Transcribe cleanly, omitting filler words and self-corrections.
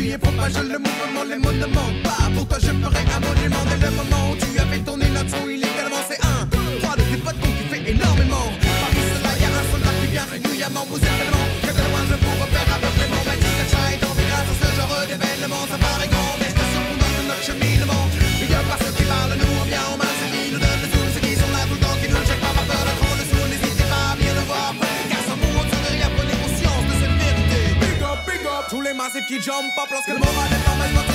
bruit et propage le mouvement, les mots ne manquent pas. Pour toi je ferai un monument dès le moment où tu as fait tourner notre son illégalement. C'est un, trois de tes potes qu'on kiffait énormément. Parmi cela y'a un soldat qui vient régulièrement vous événements. Que de loin je pour repère aveuglément. Mais dis que ça est tombé grâce à ce genre d'événement. Ça paraît grand mais je t'assure qu'on donne notre cheminement. Il y a pas ceux qui parlent, nous on vient, on mal se dit. Nous donne le zoom, ceux qui sont là tout le temps, qui nous checkent pas par peur de trop le sous. N'hésitez pas à bien le voir. Car sans pour autant de rien, prenez conscience de cette vérité. Big up, tous les massifs qui jump up lorsque le moral est en main.